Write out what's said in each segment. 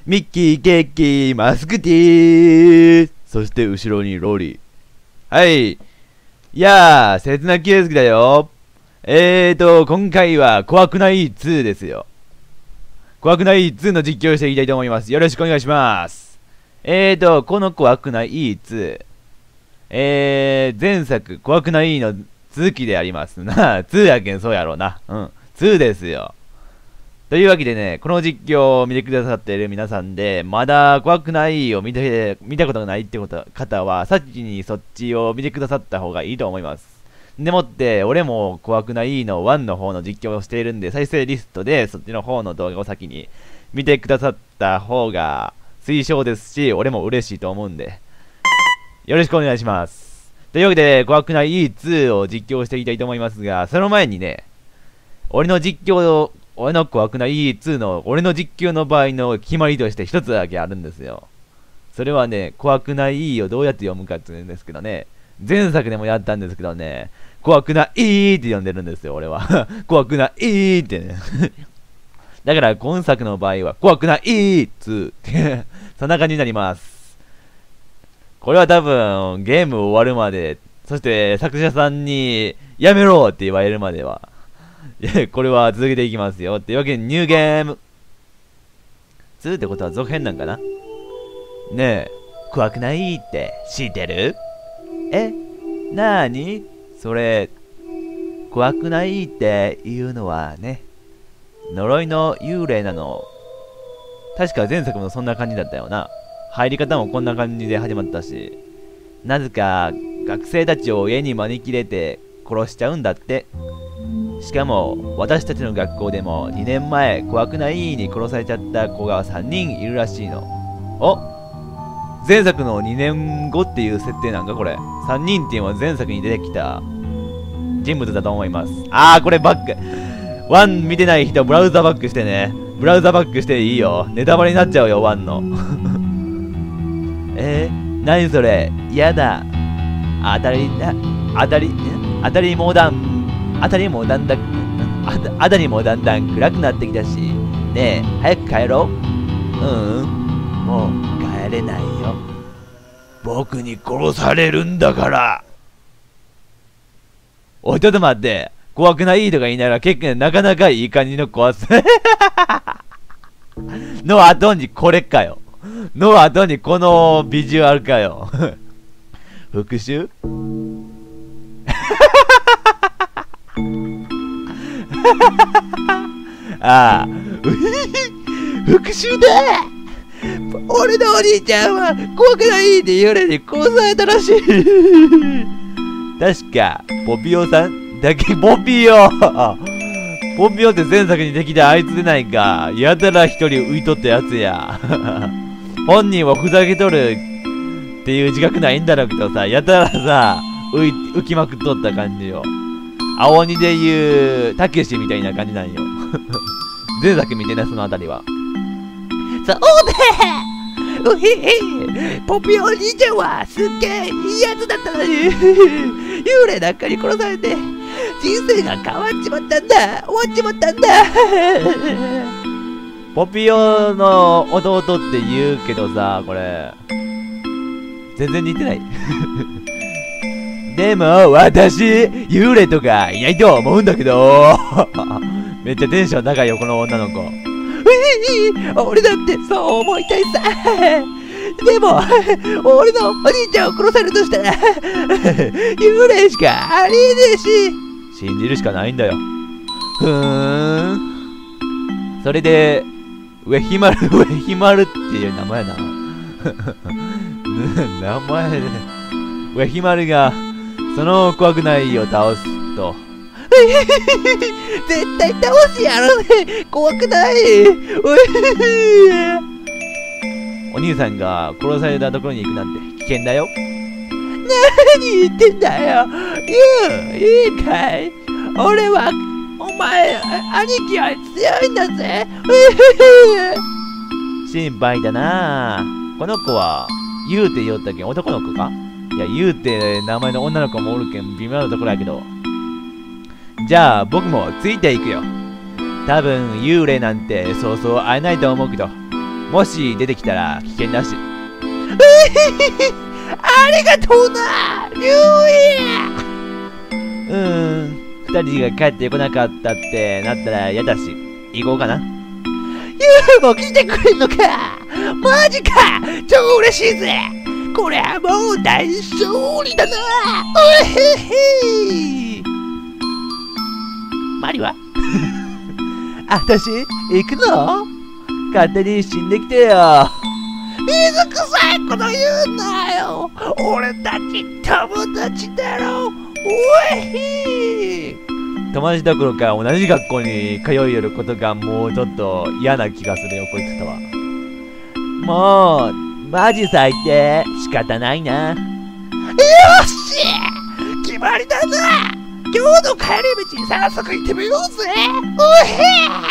ミッキー、ケーキー、マスクティー、そして後ろにロリー。はい。いやー、切な圭介だよ。今回は怖くない2ですよ。怖くない2の実況をしていきたいと思います。よろしくお願いします。この怖くない2。前作、怖くないの続きでありますな。2やけん、そうやろうな。うん。2ですよ。というわけでね、この実況を見てくださっている皆さんで、まだ怖くないを見たことがないって方は、先にそっちを見てくださった方がいいと思います。でもって、俺も怖くないの1の方の実況をしているんで、再生リストでそっちの方の動画を先に見てくださった方が推奨ですし、俺も嬉しいと思うんで、よろしくお願いします。というわけで、怖くない2を実況していきたいと思いますが、その前にね、俺の怖くない2の、俺の実況の場合の決まりとして一つだけあるんですよ。それはね、怖くないをどうやって読むかって言うんですけどね、前作でもやったんですけどね、怖くないって呼んでるんですよ、俺は。怖くないってね。だから今作の場合は、怖くない2って、そんな感じになります。これは多分、ゲーム終わるまで、そして作者さんに、やめろって言われるまでは、これは続けていきますよ。っていうわけで、ニューゲーム。2ってことは続編なんかな？ねえ、怖くないって知ってる？なーに？それ、怖くないっていうのはね、呪いの幽霊なの。確か前作もそんな感じだったよな。入り方もこんな感じで始まったし、なぜか学生たちを家に招き入れて殺しちゃうんだって。しかも私たちの学校でも2年前怖くないに殺されちゃった子が3人いるらしいの。お、前作の2年後っていう設定なんかこれ。3人っていうのは前作に出てきた人物だと思います。これバック。1見てない人ブラウザバックしてね。ブラウザバックしていいよ。ネタバレになっちゃうよ、1の。何それ、やだ。当たりもだんだん暗くなってきたし。ねえ、早く帰ろう。もう帰れないよ。僕に殺されるんだから。おい、ちょっと待って。怖くないとか言いながら結構なかなかいい感じの怖さの後にこれかよ。の後にこのビジュアルかよ。復讐復讐だ。俺のお兄ちゃんは怖くないって言われて殺されたらしい。確かポピオさんだけ。ポピオって前作にできたあいつでないか。やたら一人浮いとったやつや。本人はふざけとるっていう自覚ないんだろうけどさ、やたらさ浮きまくっとった感じよ。青鬼でいうたけしみたいな感じなんよ。前作見てね、そのあたりは。そうだ、ポピオお兄ちゃんはすっげえいいやつだったのに、幽霊なんかに殺されて人生が変わっちまったんだ。終わっちまったんだ。ポピオの弟って言うけどさ、これ全然似てない。でも私幽霊とかいないと思うんだけど。めっちゃテンション高いよ、この女の子。俺だってそう思いたいさ。でも俺のお兄ちゃんを殺されるとしたら幽霊しかありえねえし、信じるしかないんだよ。それでウェヒマルっていう名前な。名前でウェヒマルがその怖くないを倒すと絶対倒してやるね。怖くない。お兄さんが殺されたところに行くなんて危険だよ。何言ってんだよ。いいかい。俺はお前兄貴は強いんだぜ。心配だな。この子はユウって言おったけん男の子か。いや、ユウって名前の女の子もおるけん微妙なところやけど、じゃあ僕もついていくよ。多分幽霊なんてそうそう会えないと思うけど、 もし出てきたら危険だし。ありがとうな、リュウイ。二人が帰ってこなかったってなったら嫌だし、行こうかな。ユウも来てくれんのか。マジか、超嬉しいぜ。これはもう大勝利だな。おへへ。マリはあたし、行くぞ。勝手に死んできてよ。水臭いこと言うなよ。俺たち友達だろ。おい。友達どころか同じ学校に通いよることがもうちょっと嫌な気がするよ、こいつとは。もう、マジ最低。仕方ないな。よし、決まりだな。今日の帰り道に早速行ってみようぜ。おへ。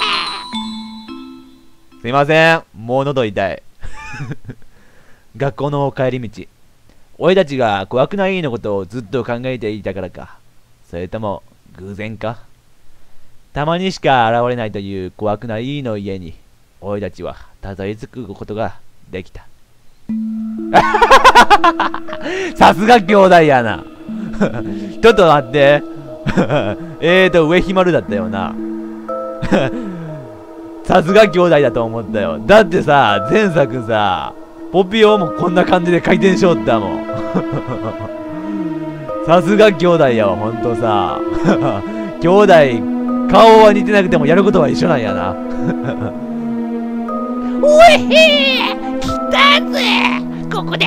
すいません、もう喉痛い。学校の帰り道、俺たちが怖くないのことをずっと考えていたからか、それとも偶然か。たまにしか現れないという怖くないの家に俺たちはたどり着くことができた。さすが兄弟やな。ちょっと待って。上ひまるだったよな。さすが兄弟だと思ったよ。だってさ、前作さ、ポピオもこんな感じで回転しよったもん。さすが兄弟やわ、ほんとさ。兄弟、顔は似てなくてもやることは一緒なんやな。おいへー、来たぜ、ここだ。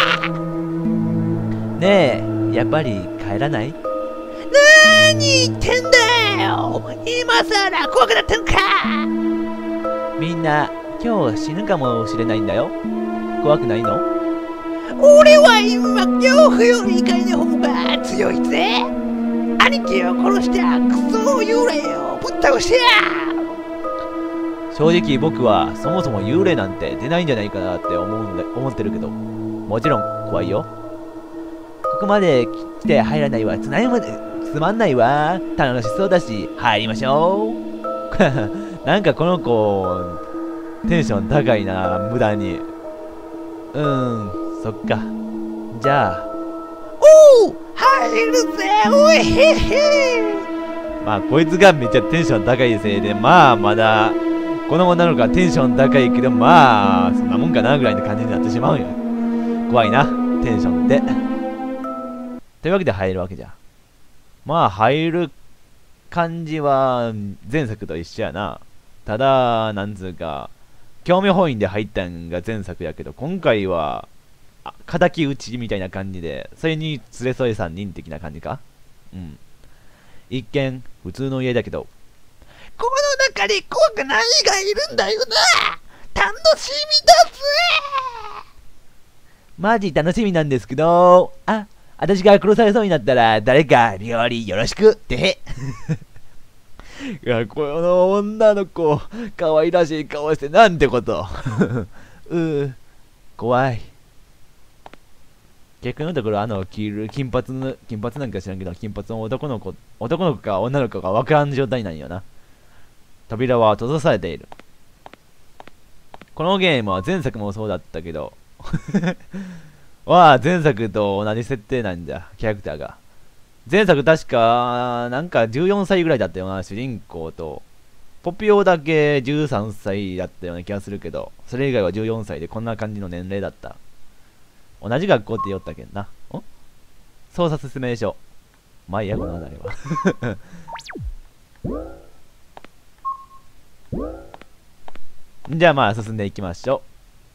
ねえ、やっぱり帰らない？なーに言ってんだよ。今さら怖くなったんか。みんな今日死ぬかもしれないんだよ。怖くないの？俺は今恐怖より怒りの方が強いぜ。兄貴を殺したクソ幽霊をぶっ倒してや。正直僕はそもそも幽霊なんて出ないんじゃないかなって思ってるけど、もちろん怖いよ。ここまで来て入らないわ。つまんないわ。楽しそうだし入りましょう。なんかこの子テンション高いな、無駄に。そっか。じゃあおお、入るぜ。おいへへ。まあこいつがめっちゃテンション高いせいで、まあまだこの女の子はテンション高いけど、まあそんなもんかなぐらいの感じになってしまうんよ。怖いな、テンションって。というわけで入るわけじゃ。まあ入る感じは前作と一緒やな。ただなんつうか興味本位で入ったんが前作やけど、今回は敵討ちみたいな感じで、それに連れ添え3人的な感じか。一見普通の家だけど、この中に怖くないがいるんだよな。楽しみだぜ。マジ楽しみなんですけど、私が殺されそうになったら誰か料理よろしくってへ。いや、この女の子可愛らしい顔してなんてこと。怖い。結局のところ金髪なんか知らんけど、金髪の男の子か女の子か分からん状態なんよな。扉は閉ざされている。このゲームは前作もそうだったけど前作と同じ設定なんだ、キャラクターが。前作確かなんか14歳ぐらいだったよな、主人公と。ポピオだけ13歳だったような気がするけど、それ以外は14歳でこんな感じの年齢だった。同じ学校って言おったけんな。操作説明書。まあいいや、この話題は。じゃあまあ進んでいきましょ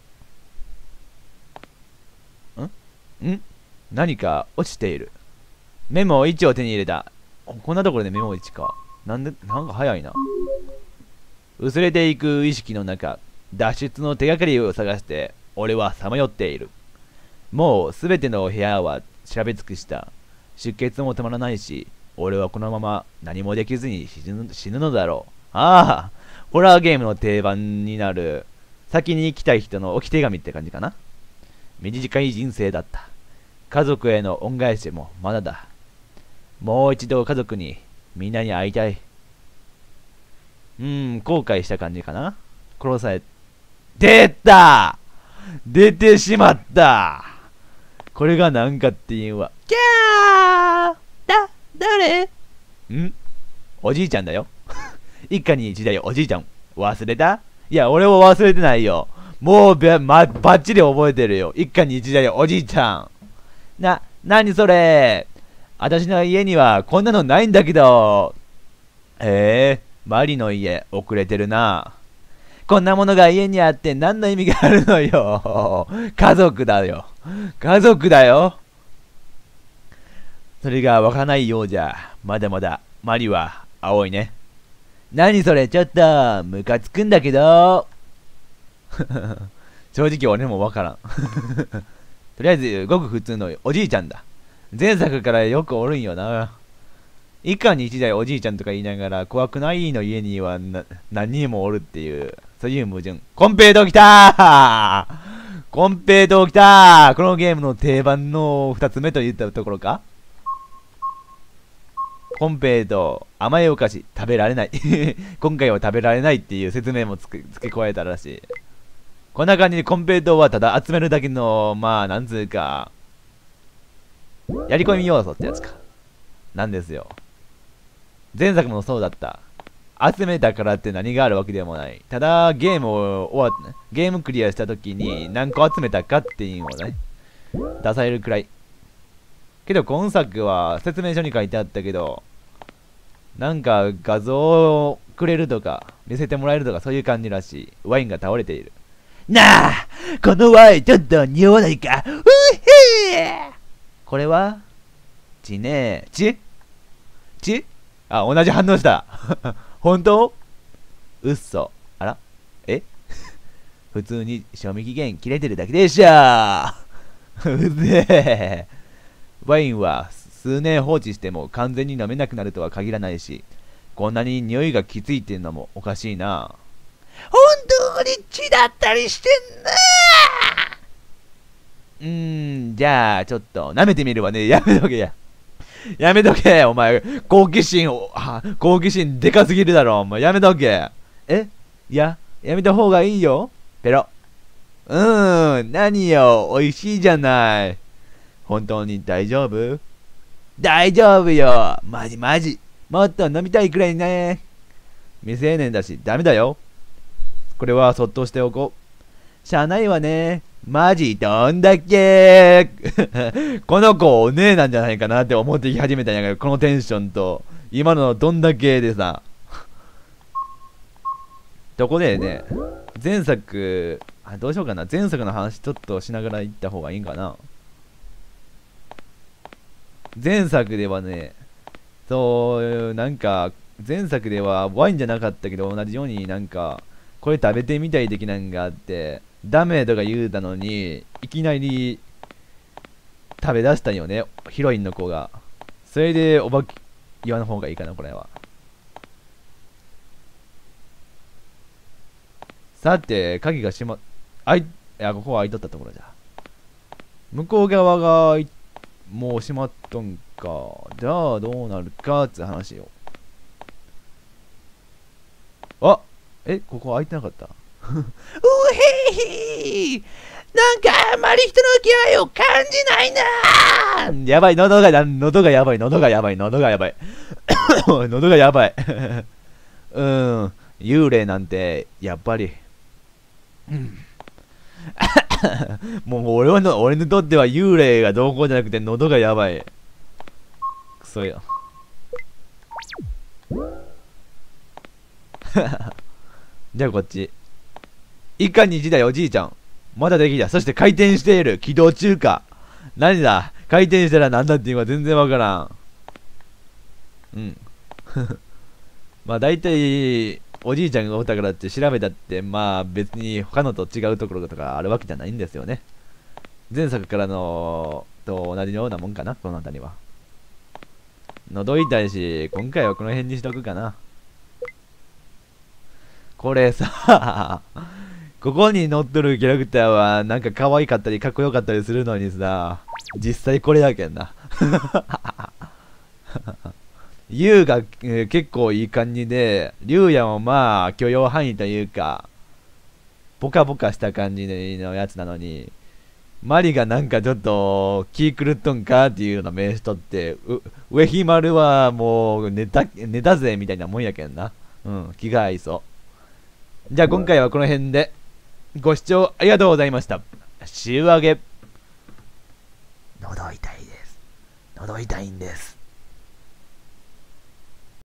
う。何か落ちている。メモ1を手に入れた。こんなところでメモ1か。なんか早いな。薄れていく意識の中、脱出の手がかりを探して俺はさまよっている。もうすべての部屋は調べ尽くした。出血も止まらないし、俺はこのまま何もできずに死ぬのだろう。ホラーゲームの定番になる先に行きたい人の置き手紙って感じかな。短い人生だった。家族への恩返しもまだだ。もう一度家族にみんなに会いたい。後悔した感じかな。殺され出た出てしまった。これがなんかっていうわ。キャー誰おじいちゃんだよ。一家に一台おじいちゃん。忘れた？いや、俺も忘れてないよ。もうばっちり覚えてるよ。一家に一台おじいちゃん。何それ？私の家にはこんなのないんだけど。マリの家遅れてるな。こんなものが家にあって何の意味があるのよ。家族だよ。家族だよ。それがわからないようじゃ。まだまだマリは青いね。何それ、ちょっとムカつくんだけど。正直俺もわからん。とりあえずごく普通のおじいちゃんだ。前作からよくおるんよな。一家に一台おじいちゃんとか言いながら怖くないの家には何人もおるっていう、そういう矛盾。コンペイトー来たー。コンペイトー来たー。このゲームの定番の2つ目と言ったところか。コンペイトー、甘いお菓子食べられない。今回は食べられないっていう説明も付け加えたらしい。こんな感じでコンペイトーはただ集めるだけの、まあなんつうか、やり込み要素ってやつか。なんですよ。前作もそうだった。集めたからって何があるわけでもない。ただ、ゲームクリアした時に何個集めたかっていうのをね、出されるくらい。けど今作は説明書に書いてあったけど、なんか画像をくれるとか、見せてもらえるとかそういう感じらしい。ワインが倒れている。なあ、このワインちょっと匂わないか。これは血ねえ。血あ、同じ反応した。本当？うっそ。あら普通に賞味期限切れてるだけでしょ。うぜえ。ワインは数年放置しても完全に飲めなくなるとは限らないし、こんなに匂いがきついっていうのもおかしいな。本当に血だったりしてんな。じゃあちょっと舐めてみるわね。やめとけや。やめとけお前、好奇心でかすぎるだろお前。やめとけ。やめた方がいいよ。ペロ。何よ、美味しいじゃない。本当に大丈夫？大丈夫よ。マジ。もっと飲みたいくらいね。未成年だし、ダメだよ。これはそっとしておこう。しゃあないわね。マジどんだけこの子お姉なんじゃないかなって思ってき始めたんやけど、このテンションと、今のどんだけでさ。とこでね、前作、どうしようかな。前作の話ちょっとしながら行った方がいいんかな。前作ではね、なんか、前作ではワインじゃなかったけど、同じようになんか、これ食べてみたい的なんがあって、ダメとか言うたのに、いきなり食べ出したんよね、ヒロインの子が。それで言わん方がいいかな、これは。さて、鍵がここは開いとったところじゃ。向こう側がもう閉まっとんか。じゃあどうなるかって話よ。ここ開いてなかった。うへい、なんかあんまり人の気配を感じないな。やばい、喉がやばい。喉がやばい。幽霊なんてやっぱりもう俺にとっては幽霊がどうこうじゃなくて喉がやばい。クソよ。じゃあこっち。一家に一台おじいちゃん。まだできた。そして回転している。起動中か。何だ？回転したらなんだっていうのは全然わからん。まあ大体、おじいちゃんがおったからって調べたって、まあ別に他のと違うところとかあるわけじゃないんですよね。前作からのと同じようなもんかな、この辺りは。覗いたいし、今回はこの辺にしとくかな。これさ、ここに乗っとるキャラクターはなんか可愛かったりかっこよかったりするのにさ、実際これだけんな。ユウが、結構いい感じで、リュウヤもまあ許容範囲というか、 ボカボカした感じのやつなのに、マリがなんかちょっと気狂っとんかっていうような名詞とって、上ひまるはもう寝たぜみたいなもんやけんな。うん、気が合いそう。じゃあ今回はこの辺で、ご視聴ありがとうございました。週上げ。喉痛いです。喉痛いんです。